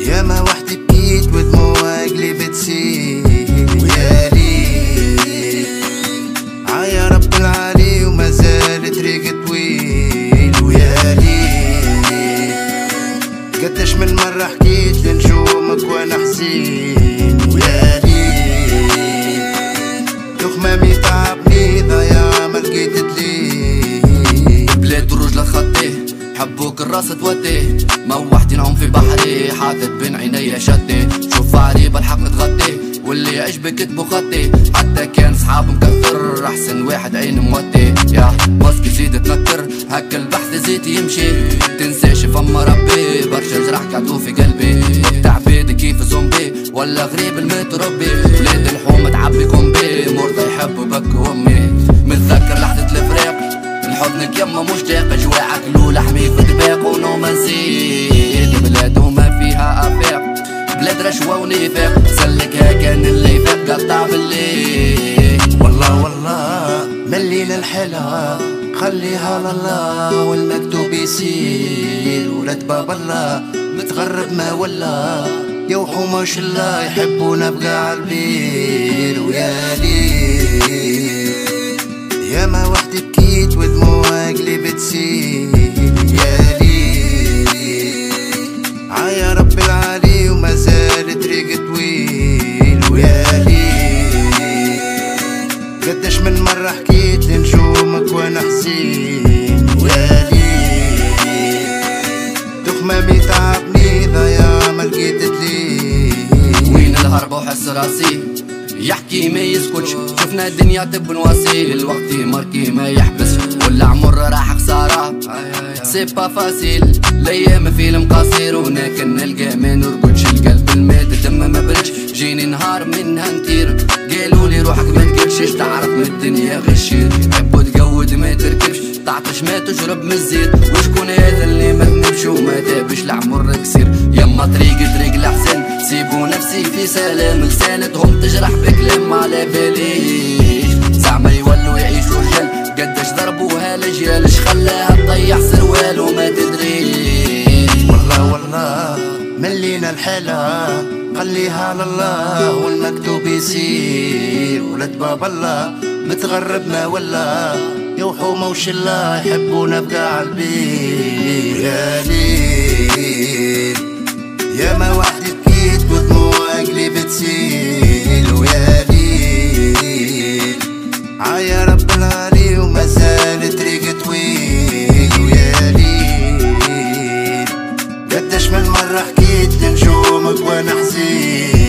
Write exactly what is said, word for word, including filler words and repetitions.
ياما وحدي بكيت ودموع قلبي تسيل ويا ليل عيا رب العالي ومازال طريق طويل ويا ليل قداش من مرة حكيت لنجومك وانا حزين ويا ليل تخمامي تعبني ضياع ملقيت دليل بلاد الرجل خطيه حبوك الراس توديه موحتي نعوم في بحري حاطط بين عينيا شتي شوف علي بالحق تغطي واللي يعجبك كتبو خطي حتى كان صحاب مكثر احسن واحد عين موتي يا ماسكي زيد تنكر هكا البحث زيد يمشي تنساش فما ربي برشا جرح قعدو في قلبي تعبيد كيف زومبي ولا غريب المتربي ولاد الحومة تعبي كومبي مرضى يحبوا بك امي متذكر لحظة الفراق لحضنك يما مشتاق جواعك لولا حميك في دباق ونوم نزيد بلاد وما فيها افاق بلاد رشوة ونفاق سلكها كان اللي فاق قطع بالليل والله والله ملينا الحلا خليها لله والمكتوب يسير ولاد باب الله متغرب ما ولا يوحو ما شاء الله يحبونا بقاع البير ويا ليل ياما وحدي بكيت ودموع قلبي تسيل يا ليل عيا رب العالي ومازال طريق طويل ويا ليل قداش من مرة حكيت لنجومك وانا حزين ويا ليل تخمامي تعبني ضياع ملقيت دليل وين الهرب وحس راسي يحكي ما يسكتش شفنا الدنيا تب نواصي الوقت ماركي ما يحبس ولا عمر راح خسارة سي با فاسيل الايام فيلم قصير ولكن نلقى ما نرقدش القلب المات الدم ما بردش جيني نهار منها نطير قالوا لي روحك ما تقلشش تعرف من الدنيا غشير حبوا تقود ما تركبش تعطش ما تشرب من الزيت وشكون هذا اللي ما تنبش وما تابش العمر كسير يما طريق طريق الاحسن سيبوا نفسي في سلام لسانتهم تجرح بكلام على باليش زعما يولوا يعيشوا رجال قداش ضربوها الاجيال اش خلاها تطيح سروال وما تدريش والله والله ملينا الحلا خليها لله والمكتوب يسير ولاد باب الله متغرب ما ولا يوحو موش الله يحبونا بقاع البير يا ليل ياما وحدي بكيت ودموع قلبي تسيل ويا ليل عيا رب العالي ومازال طريق طويل ويا ليل قداش من مرة حكيت لنجومك وانا حزين